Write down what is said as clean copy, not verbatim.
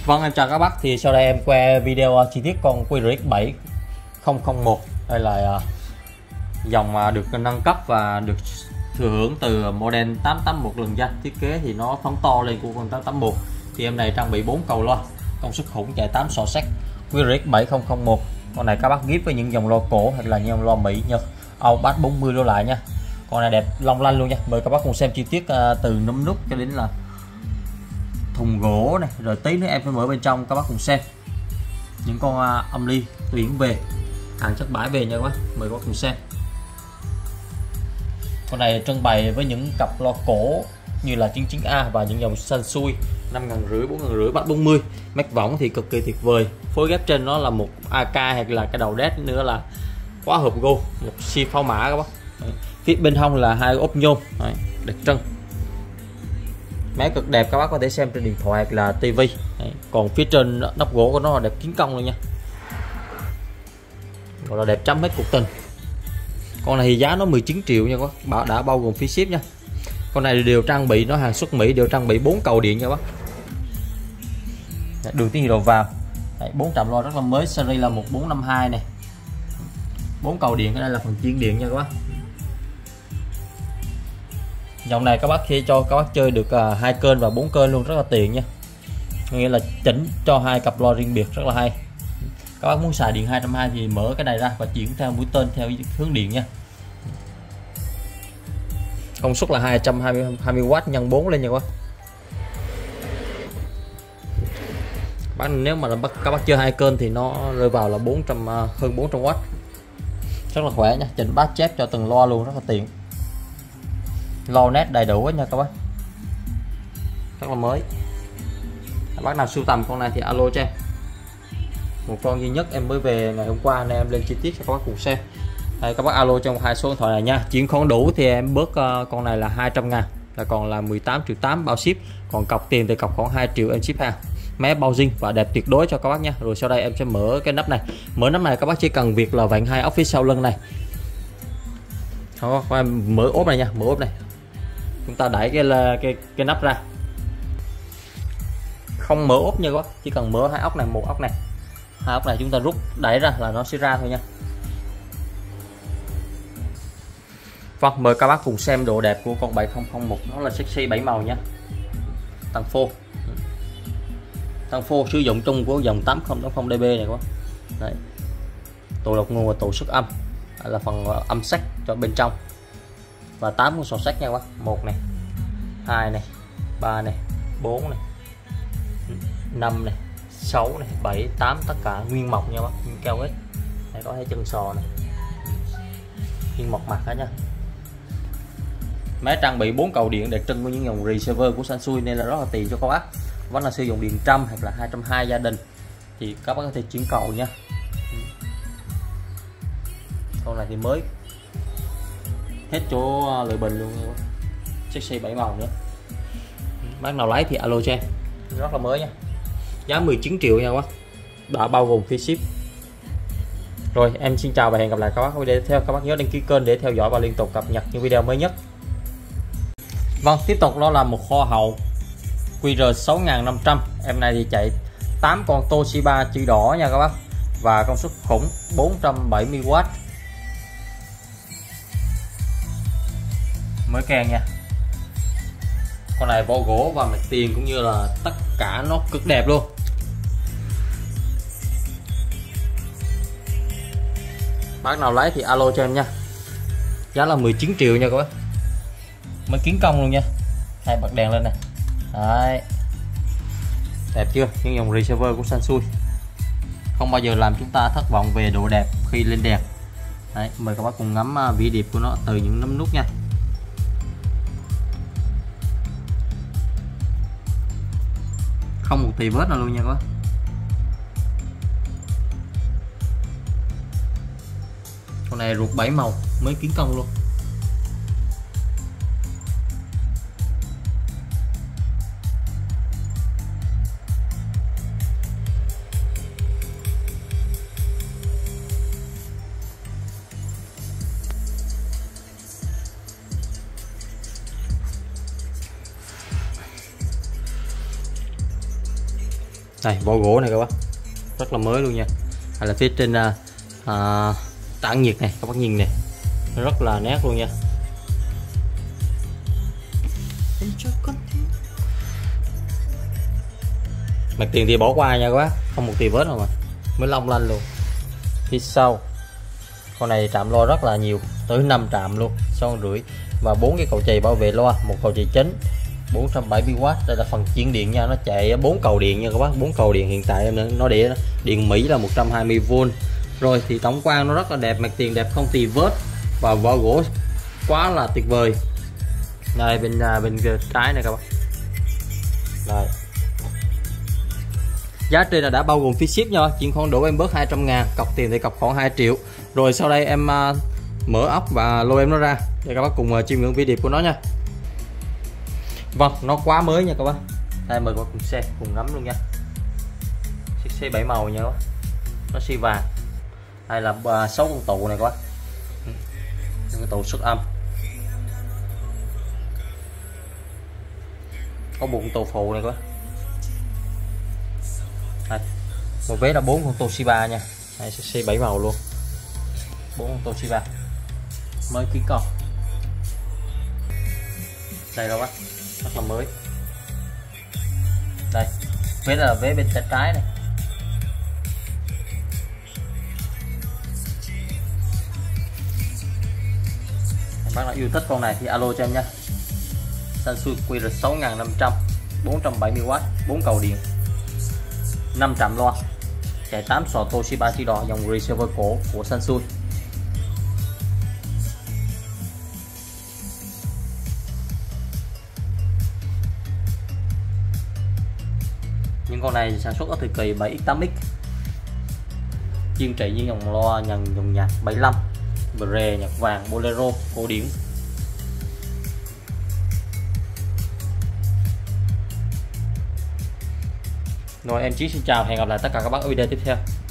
Vâng, em chào các bác. Thì sau đây em quay video chi tiết con QRX 7001. Đây là dòng được nâng cấp và được thừa hưởng từ model 881 lần danh. Thiết kế thì nó phóng to lên của con 881. Thì em này trang bị 4 cầu loa, công suất khủng, chạy 8 xò xách. QRX 7001. Con này các bác ghép với những dòng loa cổ hoặc là những dòng loa Mỹ, Nhật, Âu, Bass 40 đô lại nha. Con này đẹp long lanh luôn nha. Mời các bác cùng xem chi tiết từ nấm nút cho đến là thùng gỗ này, rồi tí nữa em sẽ mở bên trong các bác cùng xem những con âm ly tuyển về, hàng chất bãi về nha các bác. Mời các bác cùng xem. Con này trưng bày với những cặp loa cổ như là 99A và những dòng Sansui 5.500, 4.500, Bass 40. Mạch võng thì cực kỳ tuyệt vời. Phối ghép trên nó là một AK hoặc là cái đầu đét nữa là khóa hộp Go, một xi pháo mã các bác. Đấy. Phía bên hông là hai ốp nhôm. Đấy, đẹp trân. Máy cực đẹp, các bác có thể xem trên điện thoại hoặc là tivi. Còn phía trên nắp gỗ của nó là đẹp kín cong luôn nha, gọi là đẹp chấm hết cuộc tình. Con này thì giá nó 19 triệu nha các bác, đã bao gồm phí ship nha. Con này đều trang bị, nó hàng xuất Mỹ, đều trang bị 4 cầu điện nha các bác. Đường tín hiệu đầu vào. 4 trạm loa rất là mới, series là 1452 này. 4 cầu điện, cái đây là phần chuyên điện nha các bác. Dòng này các bác khi cho các bác chơi được 2 kênh và 4 kênh luôn, rất là tiện nha. Nghĩa là chỉnh cho 2 cặp loa riêng biệt, rất là hay. Các bác muốn xài điện 220 thì mở cái này ra và chuyển theo mũi tên theo hướng điện nha. Công suất là 220W nhân 4 lên nha các bác. Nếu mà các bác chơi 2 kênh thì nó rơi vào là hơn 400W. Rất là khỏe nha, chỉnh bass chép cho từng loa luôn, rất là tiện. Loa nét đầy đủ hết nha các bác, rất là mới. Các bác nào sưu tầm con này thì alo cho em. Một con duy nhất em mới về ngày hôm qua nên em lên chi tiết cho các bác cùng xem. Đây, các bác alo trong 2 số điện thoại này nha. Chuyển khoản đủ thì em bớt con này là 200.000, là còn là 18,8 triệu bao ship. Còn cọc tiền thì cọc khoảng 2 triệu em ship hàng. Máy bao zin và đẹp tuyệt đối cho các bác nha. Rồi sau đây em sẽ mở cái nắp này. Mở nắp này các bác chỉ cần việc là vặn 2 ốc phía sau lưng này. Đó, em mở ốp này nha, mở ốp này. Chúng ta đẩy cái nắp ra, không mở ốp nha các bác, chỉ cần mở 2 ốc này, một ốc này, 2 ốc này chúng ta rút đẩy ra là nó sẽ ra thôi nha. Vâng, mời các bác cùng xem độ đẹp của con 7001. Nó là sexy 7 màu nha. Tăng phô sử dụng chung của dòng 8080 dB này các bác. Đấy. Tổ độc nguồn và tổ xuất âm là phần âm sách cho bên trong. Và 8 con sò sách nha các bác. 1 này, 2 này, 3 này, 4 này, 5 này, 6 này, 7, 8, tất cả nguyên mộc nha bác, nguyên keo hết. Đây có thấy chân sò này, nguyên mộc mặt hết nha. Máy trang bị 4 cầu điện để trưng với những dòng receiver của Sansui nên là rất là tiện cho các bác. Vẫn là sử dụng điện trăm hoặc là 220 gia đình thì các bác có thể chuyển cầu nha. Con này thì mới hết chỗ lợi bình luôn nha. Sexy 7 màu nữa. Bác nào lấy thì alo cho em. Rất là mới nha. Giá 19 triệu nha các bác, đã bao gồm phí ship. Rồi em xin chào và hẹn gặp lại các bác video tiếp theo. Các bác nhớ đăng ký kênh để theo dõi và liên tục cập nhật những video mới nhất. Vâng, tiếp tục đó là một kho hậu QR 6500. Em này thì chạy 8 con Toshiba chữ đỏ nha các bác, và công suất khủng 470W. Mới kèn nha. Con này vỏ gỗ và mặt tiền cũng như là tất cả nó cực đẹp luôn. Bác nào lấy thì alo cho em nha. Giá là 19 triệu nha các bác. Mới kiến công luôn nha. Đây, bật đèn lên này. Đấy. Đẹp chưa? Những dòng receiver của Sansui không bao giờ làm chúng ta thất vọng về độ đẹp khi lên đèn. Đấy, mời các bác cùng ngắm vỉ điệp của nó từ những nấm nút nha. Không một tì vết nào luôn nha các bác. Con này ruột 7 màu, mới kiến công luôn. Đây vỏ gỗ này các bác, rất là mới luôn nha. Hay là phía trên tản nhiệt này các bác nhìn này, nó rất là nét luôn nha. Mặt tiền thì bỏ qua nha các bác, không một tì vết nào mà mới long lanh luôn. Phía sau con này trạm loa rất là nhiều, tới 5 trạm luôn, 6,5 và 4 cái cầu chày bảo vệ loa, một cầu chày chính 470W. Đây là phần chuyển điện nha, nó chạy 4 cầu điện nha các bác, 4 cầu điện. Hiện tại em nó để điện Mỹ là 120V. Rồi thì tổng quan nó rất là đẹp, mặt tiền đẹp không tì vết và vỏ gỗ quá là tuyệt vời. Đây bên trái này các bác. Đây. Giá trên là đã bao gồm phí ship nha, chuyển khoản đổ em bớt 200.000, cọc tiền thì cọc khoảng 2 triệu. Rồi sau đây em mở ốc và lôi em nó ra để các bác cùng chiêm ngưỡng video của nó nha. Vâng, nó quá mới nha các bác. Đây mời các bác cùng xe cùng ngắm luôn nha. Chiếc xe 7 màu nha các bác. Nó xi vàng. Đây là 6 con tụ này các bác. Cái tụ xuất âm. Có 4 con tụ phụ này các bác. Đây. Một vé là 4 con Toshiba nha. Đây xe 7 màu luôn. 4 con Toshiba. Mới ký con. Đây đâu bác, rất là mới. Đây, vé là vé bên tay trái này. Bác nào yêu thích con này thì alo cho em nha. Samsung QR6500, 470W, 4 cầu điện, 5 trạm loa, chạy 8 sò Toshiba chỉ đỏ, dòng receiver cổ của Samsung. Những con này sản xuất ở thời kỳ 7X8X, chuyên trị những dòng loa dòng nhạc 75, Bre, nhạc vàng, bolero, cổ điển. Rồi em Chí xin chào, hẹn gặp lại tất cả các bác ở video tiếp theo.